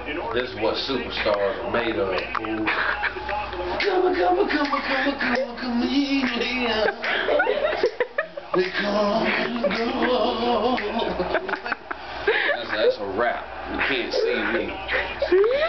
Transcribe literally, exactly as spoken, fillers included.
This is what superstars are made of. Fool. Come on, come on, come on, come on, come on, come on. They come and go. That's, that's a rap. You can't see me.